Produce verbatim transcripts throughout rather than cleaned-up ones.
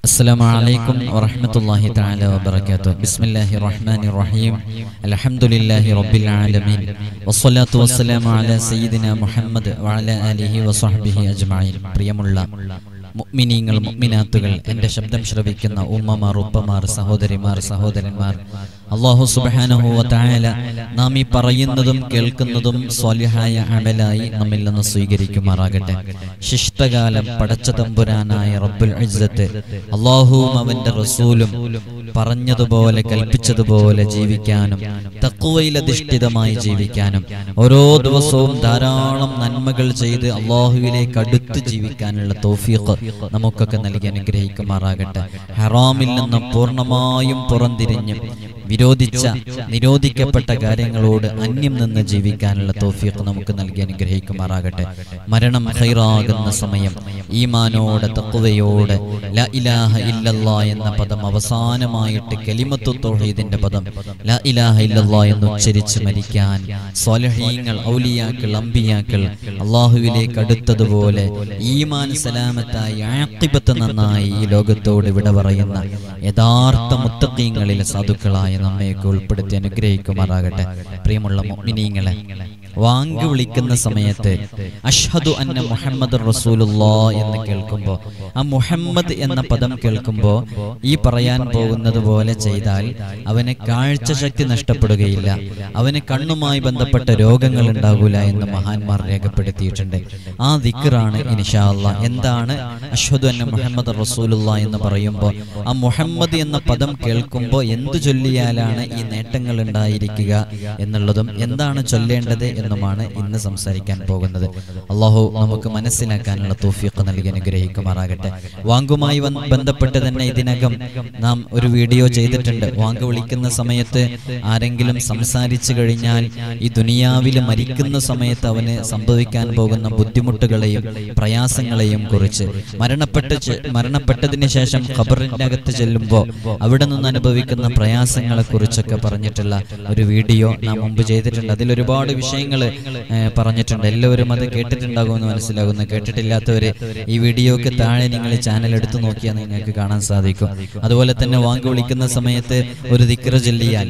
السلام عليكم ورحمة الله تعالى وبركاته. بسم الله الرحمن الرحيم. الحمد لله رب العالمين والصلاة والسلام على سيدنا محمد وعلى آله وصحبه أجمعين. പ്രിയമുള്ള മുഅ്മിനീങ്ങൾ മുഅ്മിനാത്തുകൾ, എൻ്റെ ശബ്ദം ശ്രവിക്കുന്ന ഉമ്മമാർ, ഉപ്പമാർ, സഹോദരിമാർ, സഹോദരന്മാർ, അല്ലാഹു സുബ്ഹാനഹു വ തആല നാം ഈ പറയുന്നതും കേൾക്കുന്നതും സ്വാലിഹായ അമലായി നമ്മിൽ നിന്ന് സ്വീകരിക്കുമാറാകട്ടെ. ശിഷ്ടകാലം പടച്ച തമ്പുരാനായ റബ്ബുൽ ഇസ്സത്ത് അല്ലാഹുവും അവൻ്റെ റസൂലും പറഞ്ഞതുപോലെ കൽപ്പിച്ചതുപോലെ ജീവിക്കാനും തഖ്വയിൽ അധിഷ്ഠിതമായി ജീവിക്കാനും ഓരോ ദിവസവും ധാരാളം നന്മകൾ ചെയ്ത് അല്ലാഹുവിലേക്ക് അടുത്ത് ജീവിക്കാനുള്ള തൗഫീഖ് നമുക്കൊക്കെ നൽകി അനുഗ്രഹിക്കുമാറാകട്ടെ. ഹറാമിൽ നിന്ന് പൂർണ്ണമായും പുറംതിരിഞ്ഞും വിരോധിച്ച നിരോധിക്കപ്പെട്ട കാര്യങ്ങളോട് അന്യം നിന്ന് ജീവിക്കാനുള്ള തൗഫീഖ് നമുക്ക് നൽകി അനുഗ്രഹിക്കുമാറാകട്ടെ. മരണം ഖൈറാകുന്ന സമയം ഈമാനോടെ തഖ്വയോടെ ലാ ഇലാഹ ഇല്ലല്ലാഹ് എന്ന പദം അവസാനമായിട്ട് കലിമത്തു തൗഹീദിന്റെ പദം ലാ ഇലാഹ ഇല്ലല്ലാഹ് എന്ന് ഉച്ചരിച്ച് മരിക്കാൻ സ്വാലിഹീങ്ങൾ, ഔലിയാക്കൾ, അംബിയാക്കൾ അല്ലാഹുവിലേക്ക് അടുത്തതുപോലെ ഈമാൻ സലാമത്തായി ആഖിബത്ത് നന്നായി ഈ ലോകത്തോട് വിട പറയുന്ന യഥാർത്ഥ മുത്തഖീങ്ങളിൽ സാധുക്കളായ നമ്മയൊക്കെ ഉൾപ്പെടുത്തി അനുഗ്രഹിക്കുമാറാകട്ടെ. പ്രിയമുള്ള മുഅ്മിനീങ്ങളെ, വാങ്ക് വിളിക്കുന്ന സമയത്ത് അഷ്ഹദു അന്ന മുഹമ്മദ് റസൂലുള്ളാഹ് എന്ന് കേൾക്കുമ്പോൾ, ആ മുഹമ്മദ് എന്ന പദം കേൾക്കുമ്പോൾ ഈ പറയാൻ പോകുന്നത് പോലെ ചെയ്താൽ അവന് കാഴ്ചശക്തി നഷ്ടപ്പെടുകയില്ല, അവന് കണ്ണുമായി ബന്ധപ്പെട്ട രോഗങ്ങൾ ഉണ്ടാകില്ല എന്ന് മഹാന്മാർ രേഖപ്പെടുത്തിയിട്ടുണ്ട്. ആ ദിക്റാണ് ഇൻഷാ അല്ലാഹ്. എന്താണ് അഷ്ഹദു അന്ന മുഹമ്മദ് റസൂലുള്ളാഹ് എന്ന് പറയുമ്പോൾ, ആ മുഹമ്മദ് എന്ന പദം കേൾക്കുമ്പോൾ എന്തു ചൊല്ലിയാലാണ് ഈ നേട്ടങ്ങൾ ഉണ്ടായിരിക്കുക എന്നുള്ളതും എന്താണ് ചൊല്ലേണ്ടത് എന്നുമാണ് ഇന്ന് സംസാരിക്കാൻ പോകുന്നത്. അല്ലാഹു നമുക്ക് മനസ്സിലാക്കാനുള്ള തൗഫീഖ് നൽകി അനുഗ്രഹിക്കുമാറാകട്ടെ. വാങ്കുമായി ബന്ധപ്പെട്ട് തന്നെ ഇതിനകം നാം ഒരു വീഡിയോ ചെയ്തിട്ടുണ്ട്. വാങ്ക് വിളിക്കുന്ന സമയത്ത് ആരെങ്കിലും സംസാരിച്ചു കഴിഞ്ഞാൽ ഈ ദുനിയാവിൽ മരിക്കുന്ന സമയത്ത് അവന് സംഭവിക്കാൻ പോകുന്ന ബുദ്ധിമുട്ടുകളെയും പ്രയാസങ്ങളെയും കുറിച്ച്, മരണപ്പെട്ട് മരണപ്പെട്ടതിന് ശേഷം ഖബറിന്റെ അകത്ത് ചെല്ലുമ്പോൾ അവിടെ നിന്ന് അനുഭവിക്കുന്ന പ്രയാസങ്ങളെ കുറിച്ചൊക്കെ പറഞ്ഞിട്ടുള്ള ഒരു വീഡിയോ നാം മുമ്പ് ചെയ്തിട്ടുണ്ട്. അതിൽ ഒരുപാട് വിഷയങ്ങൾ പറഞ്ഞിട്ടുണ്ട്. എല്ലാവരും അത് കേട്ടിട്ടുണ്ടാകുമെന്ന് മനസ്സിലാകുന്നു. കേട്ടിട്ടില്ലാത്തവര് ഈ വീഡിയോക്ക് താഴെ നിങ്ങൾ ചാനൽ എടുത്തു നോക്കിയാൽ നിങ്ങൾക്ക് കാണാൻ സാധിക്കും. അതുപോലെ തന്നെ വാങ്ക് വിളിക്കുന്ന സമയത്ത് ഒരു ദിക്ർ ചൊല്ലിയാൽ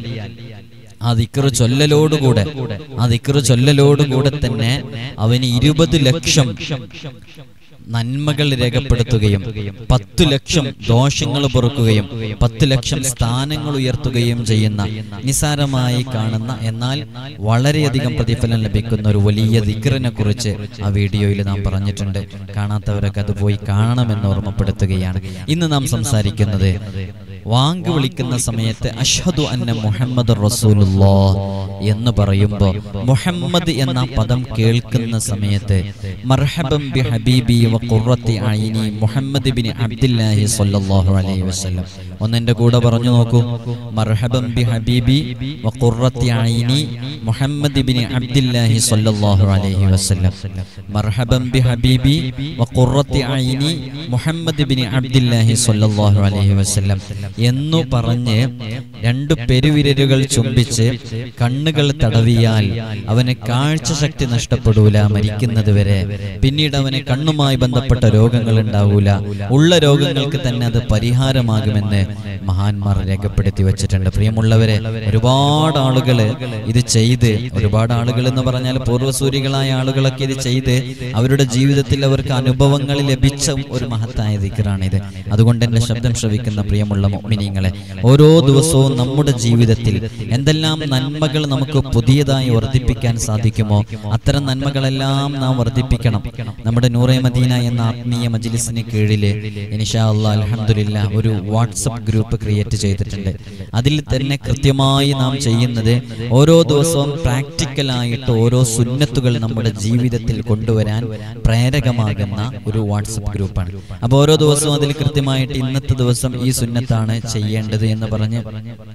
ആ ദിക്ർ ചൊല്ലലോടുകൂടെ ആ ദിക്ർ ചൊല്ലലോടുകൂടെ തന്നെ അവന് ഇരുപത് ലക്ഷം നന്മകൾ രേഖപ്പെടുത്തുകയും പത്തു ലക്ഷം ദോഷങ്ങൾ പൊറുക്കുകയും പത്ത് ലക്ഷം സ്ഥാനങ്ങൾ ഉയർത്തുകയും ചെയ്യുന്ന നിസാരമായി കാണുന്ന എന്നാൽ വളരെയധികം പ്രതിഫലം ലഭിക്കുന്ന ഒരു വലിയ ദിക്റിനെ കുറിച്ച് ആ വീഡിയോയിൽ നാം പറഞ്ഞിട്ടുണ്ട്. കാണാത്തവരൊക്കെ അത് പോയി കാണണമെന്ന് ഓർമ്മപ്പെടുത്തുകയാണ്. ഇന്ന് നാം സംസാരിക്കുന്നത് വാങ്ക് വിളിക്കുന്ന സമയത്ത് അഷ്ഹദു അന്ന മുഹമ്മദ് റസൂലുള്ളാഹ് എന്ന് പറയുമ്പോൾ, മുഹമ്മദ് എന്ന പദം കേൾക്കുന്ന സമയത്ത് മർഹബൻ ബി ഹബീബി വ ഖുർറത്തി അയ്നി മുഹമ്മദ് ബിൻ അബ്ദുല്ലാഹി സ്വല്ലല്ലാഹു അലൈഹി വസല്ലം. ഒന്നെന്റെ കൂടെ പറഞ്ഞു നോക്കൂ. മർഹബൻ ബി ഹബീബി വ ഖുർറത്തി അയ്നി മുഹമ്മദ് ബിൻ അബ്ദുല്ലാഹി സ്വല്ലല്ലാഹു അലൈഹി വസല്ലം. മർഹബൻ ബി ഹബീബി വ ഖുർറത്തി അയ്നി മുഹമ്മദ് ബിൻ അബ്ദുല്ലാഹി സ്വല്ലല്ലാഹു അലൈഹി വസല്ലം എന്നു പറഞ്ഞ് രണ്ടു പെരുവിരലുകൾ ചുംബിച്ച് കണ്ണുകൾ തടവിയാൽ അവന് കാഴ്ചശക്തി നഷ്ടപ്പെടൂല മരിക്കുന്നത് വരെ. പിന്നീട് അവന് കണ്ണുമായി ബന്ധപ്പെട്ട രോഗങ്ങൾ ഉണ്ടാവൂല. ഉള്ള രോഗങ്ങൾക്ക് തന്നെ അത് പരിഹാരമാകുമെന്ന് മഹാന്മാർ രേഖപ്പെടുത്തി വെച്ചിട്ടുണ്ട്. പ്രിയമുള്ളവരെ, ഒരുപാട് ആളുകൾ ഇത് ചെയ്ത്, ഒരുപാട് ആളുകൾ എന്ന് പറഞ്ഞാൽ പൂർവ്വസൂരികളായ ആളുകളൊക്കെ ഇത് ചെയ്ത് അവരുടെ ജീവിതത്തിൽ അവർക്ക് അനുഭവങ്ങൾ ലഭിച്ച ഒരു മഹത്തായ ദിക്റാണിത്. അതുകൊണ്ട് എന്റെ ശബ്ദം ശ്രവിക്കുന്ന പ്രിയമുള്ള മുഅ്മിനീങ്ങളെ, ഓരോ ദിവസവും നമ്മുടെ ജീവിതത്തിൽ എന്തെല്ലാം നന്മകൾ നമുക്ക് പുതിയതായി വർദ്ധിപ്പിക്കാൻ സാധിക്കുമോ അത്തരം നന്മകളെല്ലാം നാം വർദ്ധിപ്പിക്കണം. നമ്മുടെ നൂറെ മദീന എന്ന ആത്മീയ മജ്ലിസിന് കീഴില് ഇൻഷാ അല്ലാഹ് അൽഹംദുലില്ലാഹ് ഒരു വാട്സപ്പ് ഗ്രൂപ്പ് ക്രിയേറ്റ് ചെയ്തിട്ടുണ്ട്. അതിൽ തന്നെ കൃത്യമായി നാം ചെയ്യുന്നത് ഓരോ ദിവസവും പ്രാക്ടിക്കലായിട്ട് ഓരോ സുന്നത്തുകൾ നമ്മുടെ ജീവിതത്തിൽ കൊണ്ടുവരാൻ പ്രേരകമാകുന്ന ഒരു വാട്സപ്പ് ഗ്രൂപ്പാണ്. അപ്പോൾ ഓരോ ദിവസവും അതിൽ കൃത്യമായിട്ട് ഇന്നത്തെ ദിവസം ഈ സുന്നത്താണ് ചെയ്യേണ്ടത് എന്ന് പറഞ്ഞ്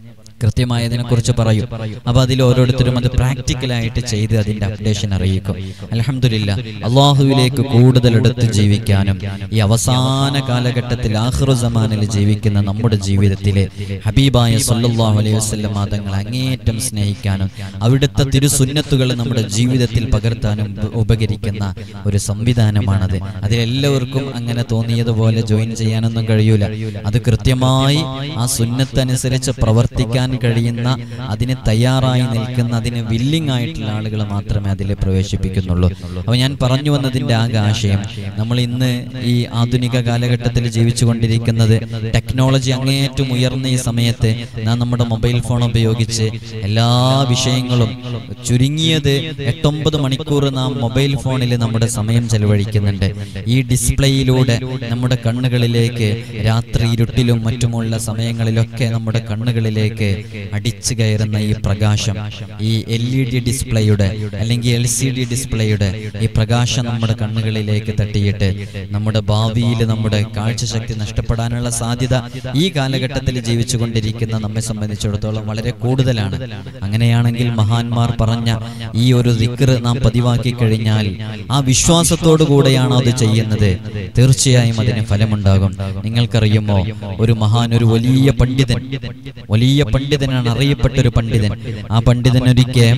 കൃത്യമായി അതിനെക്കുറിച്ച് പറയും. അപ്പോൾ അതിൽ ഓരോരുത്തരും അത് പ്രാക്ടിക്കലായിട്ട് ചെയ്ത് അതിൻ്റെ അപ്ഡേഷൻ അറിയിക്കും. അൽഹംദുലില്ലാഹ്, അള്ളാഹുവിലേക്ക് കൂടുതൽ അടുത്ത് ജീവിക്കാനും ഈ അവസാന കാലഘട്ടത്തിൽ ആഖിറു സമാനിൽ ജീവിക്കുന്ന നമ്മുടെ ജീവിതത്തിലെ ഹബീബായ സല്ലല്ലാഹു അലൈഹി വസല്ലം തങ്ങളെ അങ്ങേയറ്റം സ്നേഹിക്കാനും അവിടുത്തെ തിരുസുന്നത്തുകൾ നമ്മുടെ ജീവിതത്തിൽ പകർത്താനും ഉപകരിക്കുന്ന ഒരു സംവിധാനമാണത്. അതിലെല്ലാവർക്കും അങ്ങനെ തോന്നിയതുപോലെ ജോയിൻ ചെയ്യാനൊന്നും കഴിയൂല. അത് കൃത്യമായി ആ സുന്നത്തനുസരിച്ച് പ്രവർത്തിക്കാൻ കഴിയുന്ന, അതിന് തയ്യാറായി നിൽക്കുന്ന, അതിന് വില്ലിംഗ് ആയിട്ടുള്ള ആളുകൾ മാത്രമേ അതിൽ പ്രവേശിപ്പിക്കുന്നുള്ളൂ. അപ്പോൾ ഞാൻ പറഞ്ഞു വന്നതിൻ്റെ ആകെ ആശയം, നമ്മൾ ഇന്ന് ഈ ആധുനിക കാലഘട്ടത്തിൽ ജീവിച്ചു കൊണ്ടിരിക്കുന്നത് ടെക്നോളജി അങ്ങേയറ്റം ഉയർന്ന ഈ സമയത്ത് നാം നമ്മുടെ മൊബൈൽ ഫോൺ ഉപയോഗിച്ച് എല്ലാ വിഷയങ്ങളും ചുരുങ്ങിയത് എട്ടൊമ്പത് മണിക്കൂർ നാം മൊബൈൽ ഫോണിൽ നമ്മുടെ സമയം ചെലവഴിക്കുന്നുണ്ട്. ഈ ഡിസ്പ്ലേയിലൂടെ നമ്മുടെ കണ്ണുകളിലേക്ക് രാത്രി ഇരുട്ടിലും മറ്റുമുള്ള സമയങ്ങളിലൊക്കെ നമ്മുടെ കണ്ണുകളിലേക്ക് അടിച്ചു കയറുന്ന ഈ പ്രകാശം, ഈ എൽ ഇ ഡി ഡിസ്പ്ലേയുടെ അല്ലെങ്കിൽ എൽ സി ഡി ഡിസ്പ്ലേയുടെ ഈ പ്രകാശം നമ്മുടെ കണ്ണുകളിലേക്ക് തട്ടിയിട്ട് നമ്മുടെ ഭാവിയിൽ നമ്മുടെ കാഴ്ചശക്തി നഷ്ടപ്പെടാനുള്ള സാധ്യത ഈ കാലഘട്ടത്തിൽ ജീവിച്ചു കൊണ്ടിരിക്കുന്ന നമ്മെ സംബന്ധിച്ചിടത്തോളം വളരെ കൂടുതലാണ്. അങ്ങനെയാണെങ്കിൽ മഹാന്മാർ പറഞ്ഞ ഈ ഒരു ദിക്ർ നാം പതിവാക്കി കഴിഞ്ഞാൽ, ആ വിശ്വാസത്തോടു കൂടെയാണോ അത് ചെയ്യുന്നത്, തീർച്ചയായും അതിന് ഫലമുണ്ടാകും. നിങ്ങൾക്കറിയുമോ, ഒരു മഹാൻ, ഒരു വലിയ പണ്ഡിതൻ, വലിയ പണ്ഡിതനാണ്, അറിയപ്പെട്ട ഒരു പണ്ഡിതൻ. ആ പണ്ഡിതൻ ഒരിക്കൽ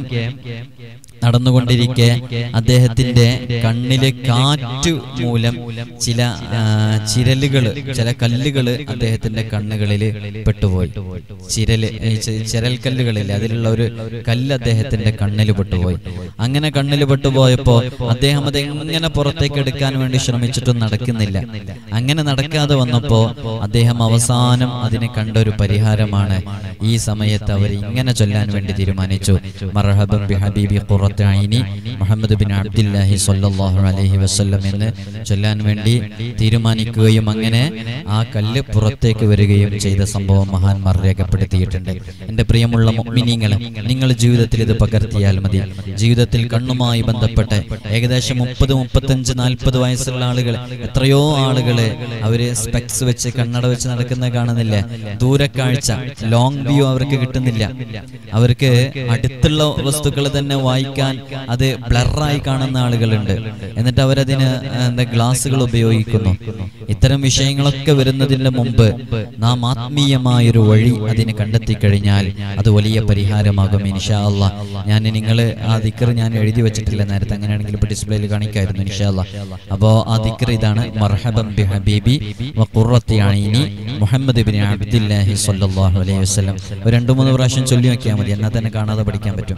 നടന്നുകൊണ്ടിരിക്കെ അദ്ദേഹത്തിന്റെ കണ്ണിലെ കാറ്റ് മൂലം ചില ചിരലുകൾ, ചില കല്ലുകൾ അദ്ദേഹത്തിന്റെ കണ്ണുകളിൽ പെട്ടുപോയി. ചിരല്, ചിരൽക്കല്ലുകളിൽ അതിലുള്ള ഒരു കല്ല് അദ്ദേഹത്തിന്റെ കണ്ണിൽ പെട്ടുപോയി. അങ്ങനെ കണ്ണിൽ പെട്ടുപോയപ്പോ അദ്ദേഹം അത് എങ്ങനെ പുറത്തേക്ക് എടുക്കാൻ വേണ്ടി ശ്രമിച്ചിട്ടും നടക്കുന്നില്ല. അങ്ങനെ നടക്കാതെ വന്നപ്പോ അദ്ദേഹം അവസാനം അതിനെ കണ്ട ഒരു പരിഹാരമാണ് ഈ സമയത്ത് അവർ ഇങ്ങനെ ചൊല്ലാൻ വേണ്ടി തീരുമാനിച്ചു. മർഹബൻ ബി ഹബീബി ഖുറത്തു ഐനി മുഹമ്മദ് ബിൻ അബ്ദുല്ലാഹി സ്വല്ലല്ലാഹു അലൈഹി വസല്ലം എന്ന് ചൊല്ലാൻ വേണ്ടി തീരുമാനിക്കുകയും അങ്ങനെ ആ കല്ല് പുറത്തേക്ക് വരികയും ചെയ്ത സംഭവം മഹാന്മാർ രേഖപ്പെടുത്തിയിട്ടുണ്ട്. എൻ്റെ പ്രിയമുള്ള മുഅ്മിനീങ്ങളെ, നിങ്ങൾ ജീവിതത്തിൽ ഇത് പകർത്തിയാൽ മതി. ജീവിതത്തിൽ കണ്ണുമായി ബന്ധപ്പെട്ട് ഏകദേശം മുപ്പത് മുപ്പത്തഞ്ച് നാൽപ്പത് വയസ്സുള്ള ആളുകൾ, എത്രയോ ആളുകള് അവര് സ്പെക്സ് വെച്ച് കണ്ണട വെച്ച് നടക്കുന്ന കാണുന്നില്ല. ദൂരക്കാഴ്ച, ലോങ് വ്യൂ അവർക്ക് കിട്ടുന്നില്ല. അവർക്ക് അടുത്തുള്ള വസ്തുക്കൾ തന്നെ വായിക്കാൻ അത് ബ്ലറായി കാണുന്ന ആളുകളുണ്ട്. എന്നിട്ട് അവരതിന് എന്താ ഗ്ലാസുകൾ ഉപയോഗിക്കുന്നു. ഇത്തരം വിഷയങ്ങളൊക്കെ വരുന്നതിന് മുമ്പ് നാം ആത്മീയമായൊരു വഴി അതിന് കണ്ടെത്തി കഴിഞ്ഞാൽ അത് വലിയ പരിഹാരമാകും ഇൻഷാ അല്ലാഹ്. ഞാൻ നിങ്ങൾ ആ ദിക്ർ ഞാൻ എഴുതി വെച്ചിട്ടില്ല നേരത്തെ, അങ്ങനെയാണെങ്കിൽ ഇപ്പോൾ ഡിസ്പ്ലേയിൽ കാണിക്കായിരുന്നു ഇൻഷാ അല്ലാഹ്. അപ്പോൾ ആ ദിക്ർ ഇതാണ്: മർഹബൻ ബി ഹബീബി വ ഖുറത്തി ഐനി മുഹമ്മദ് ബിൻ അബ്ദുല്ലാഹി സ്വല്ലല്ലാഹു അലൈഹി വസല്ലം. ഒരു രണ്ട് മൂന്ന് പ്രാവശ്യം ചൊല്ലി നോക്കിയാൽ മതി, എന്നാൽ തന്നെ കാണാതെ പഠിക്കാൻ പറ്റും.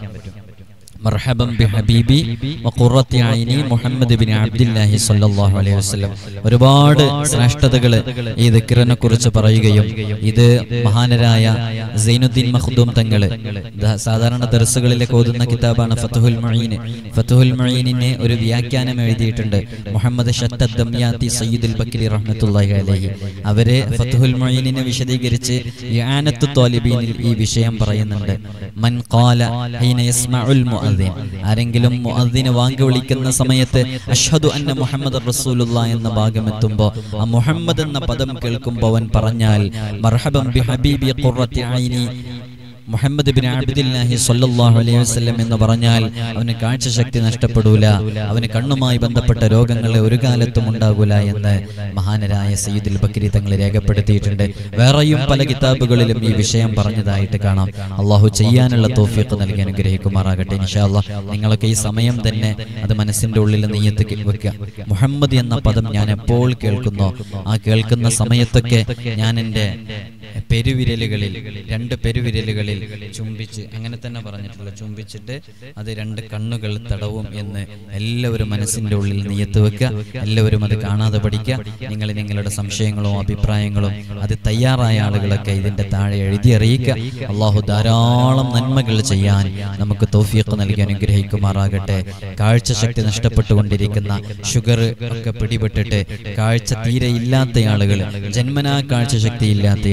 മർഹബൻ ബി ഹബീബി വ ഖുറത്തി ഐനി മുഹമ്മദ് ബിൻ അബ്ദുല്ലാഹി സ്വല്ലല്ലാഹു അലൈഹി വസല്ലം. ഒരുപാട് ശ്രേഷ്ഠതകൾ ഈ ദിക്റിനെ കുറിച്ച് പറയുകയും ഇത് മഹാനരായ സൈനുദ്ദീൻ മഖ്ദൂം തങ്ങൾ സാധാരണ ദർസുകളിലേക്ക് ഓതുന്ന കിതാബാണ് ഫത്ഹുൽ മുഈൻ. ഫത്ഹുൽ മുഈനിനെ ഒരു വ്യാഖ്യാനം എഴുതിയിട്ടുണ്ട് മുഹമ്മദ് ഷത്തദ് ദംയാത്തി സയ്യിദുൽ ബക്രി റഹ്മത്തുള്ളാഹി അലൈഹി. അവരെ ഫത്ഹുൽ മുഈനിനെ വിശദീകരിച്ച് ഇആനത്തു ത്വാലിബീനിൽ ഈ വിഷയം പറയുന്നുണ്ട്. മൻ ഖാല ഹീന യസ്മഉൽ മുഅദ്ദിൻ, ആരെങ്കിലും മുഅദ്ദിനെ വാങ്ക് വിളിക്കുന്ന സമയത്ത് അഷ്ഹദു അന്ന മുഹമ്മദ് റസൂലുള്ളാഹി എന്ന ഭാഗം എത്തുമ്പോൾ ആ മുഹമ്മദ് എന്ന പദം കേൾക്കുമ്പോൾ അവൻ പറഞ്ഞാൽ മർഹബൻ ബി ഹബീബി ഖുറത്തി ഐനി മുഹമ്മദ് ബിൻ അബ്ദുല്ലാഹി സ്വല്ലല്ലാഹു അലൈഹി വസല്ലം എന്ന് പറഞ്ഞാൽ അവന് കാഴ്ചശക്തി നഷ്ടപ്പെടൂല, അവന് കണ്ണുമായി ബന്ധപ്പെട്ട രോഗങ്ങൾ ഒരു കാലത്തും ഉണ്ടാകൂല എന്ന് മഹാനരായ സയ്യിദുൽ ബക്രി തങ്ങൾ രേഖപ്പെടുത്തിയിട്ടുണ്ട്. വേറെയും പല കിതാബുകളിലും ഈ വിഷയം പറഞ്ഞതായിട്ട് കാണാം. അള്ളാഹു ചെയ്യാനുള്ള തൗഫീഖ് നൽകി അനുഗ്രഹിക്കുമാറാകട്ടെ ഇൻഷാ അല്ലാഹ്. നിങ്ങളൊക്കെ ഈ സമയം തന്നെ അത് മനസ്സിന്റെ ഉള്ളിൽ നിയ്യത്ത് വെക്കുക. മുഹമ്മദ് എന്ന പദം ഞാൻ എപ്പോൾ കേൾക്കുന്നോ ആ കേൾക്കുന്ന സമയത്തൊക്കെ ഞാൻ എൻ്റെ പെരുവിരലുകളിൽ, രണ്ട് പെരുവിരലുകളിൽ ചുംബിച്ച്, അങ്ങനെ തന്നെ പറഞ്ഞിട്ടുള്ള ചുംബിച്ചിട്ട് അത് രണ്ട് കണ്ണുകൾ തടവും എന്ന് എല്ലാവരും മനസ്സിൻ്റെ ഉള്ളിൽ നിയ്യത്ത് വെക്കുക. എല്ലാവരും അത് കാണാതെ പഠിക്കുക. നിങ്ങൾ നിങ്ങളുടെ സംശയങ്ങളും അഭിപ്രായങ്ങളും അത് തയ്യാറായ ആളുകളൊക്കെ ഇതിൻ്റെ താഴെ എഴുതി അറിയിക്കുക. അള്ളാഹു ധാരാളം നന്മകൾ ചെയ്യാൻ നമുക്ക് തൗഫീഖ് നൽകി അനുഗ്രഹിക്കുമാറാകട്ടെ. കാഴ്ചശക്തി നഷ്ടപ്പെട്ടുകൊണ്ടിരിക്കുന്ന, ഷുഗർ ഒക്കെ പിടിപെട്ടിട്ട് കാഴ്ച തീരെ ഇല്ലാത്ത ആളുകൾ, ജന്മനാ കാഴ്ചശക്തി ഇല്ലാത്ത ആളുകളെ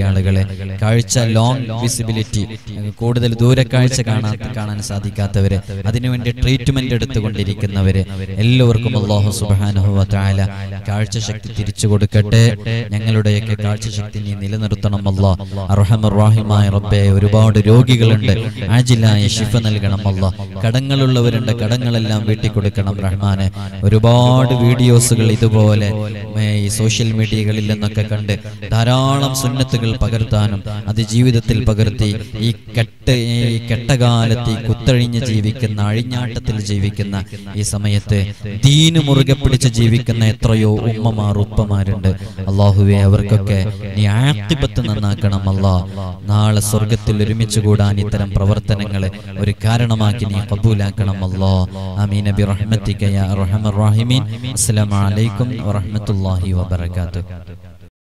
കാഴ്ച ലോങ് വിസിബിലിറ്റി, കൂടുതൽ ദൂരക്കാഴ്ച കാണാൻ കാണാൻ സാധിക്കാത്തവര്, അതിനുവേണ്ടി ട്രീറ്റ്മെന്റ് എടുത്തുകൊണ്ടിരിക്കുന്നവര് എല്ലാവർക്കും അല്ലാഹു സുബ്ഹാനഹു വ തആല കാഴ്ചശക്തി തിരിച്ചു കൊടുക്കട്ടെ. ഞങ്ങളുടെയൊക്കെ കാഴ്ചശക്തി നീ നിലനിർത്തണം അല്ലാഹ്. അർഹമർ റഹീമായ റബ്ബേ, ഒരുപാട് രോഗികളുണ്ട്, ആജിലായ ശിഫ നൽകണം അല്ലാഹ്. കടങ്ങളുള്ളവരുണ്ട്, കടങ്ങളെല്ലാം വീട്ടി കൊടുക്കണം റഹ്മാനെ. ഒരുപാട് വീഡിയോസുകൾ ഇതുപോലെ ഈ സോഷ്യൽ മീഡിയകളിൽ നിന്നൊക്കെ കണ്ട് ധാരാളം സുന്നത്തുകൾ പകർത്താനും അത് ജീവിതത്തിൽ പകർത്തി ഈ കെട്ട ഈ കെട്ടകാലത്ത് ഈ കുത്തഴിഞ്ഞ് ജീവിക്കുന്ന, അഴിഞ്ഞാട്ടത്തിൽ ജീവിക്കുന്ന ഈ സമയത്ത് ദീന് മുറുകെ പിടിച്ച് ജീവിക്കുന്ന എത്രയോ ഉമ്മമാർ ഉപ്പമാരുണ്ട്. അല്ലാഹുവേ, അവർക്കൊക്കെ നീ ആഖിബത്ത് നന്നാക്കണം അല്ലാഹ്. നാളെ സ്വർഗത്തിൽ ഒരുമിച്ച് കൂടാൻ ഇത്തരം പ്രവർത്തനങ്ങളെ ഒരു കാരണമാക്കി നീ ഖബൂലാക്കണം അല്ലാഹ്. ആമീൻ ബിറഹ്മതിക യാ അർഹമർ റഹീമീൻ. അസ്സലാമു അലൈക്കും വറഹ്മത്തുള്ളാഹി വബറകാതുഹു.